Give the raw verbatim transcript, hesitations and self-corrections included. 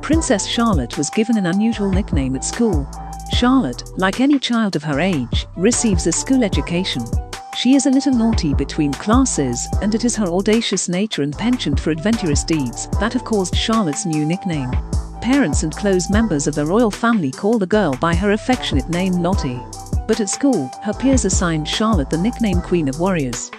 Princess Charlotte was given an unusual nickname at school. Charlotte, like any child of her age, receives a school education. She is a little naughty between classes, and it is her audacious nature and penchant for adventurous deeds that have caused Charlotte's new nickname. Parents and close members of the royal family call the girl by her affectionate name Lottie. But at school, her peers assigned Charlotte the nickname Queen of Warriors.